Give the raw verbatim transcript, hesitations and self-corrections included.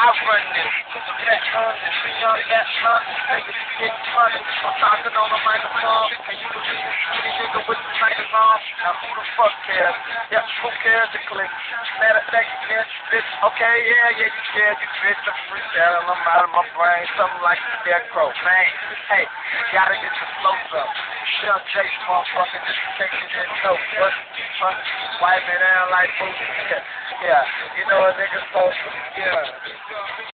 I run this. That hundred, three hundred, that hundred, niggas get money. I'm talking on the microphone, and you believe this skinny nigga with the tightest on. Now who the fuck cares? Yeah, who cares the click? Matter of fact, you can't bitch. Okay, yeah, yeah, you care, you bitch. I'm freestyling, I'm out of my brain, something like a scarecrow. Man, hey, gotta get your flows up. Shell Jace, motherfucker, just take it in no. What? Huh? Wipe it down like booty. Yeah, yeah, you know a nigga supposed to. Yeah.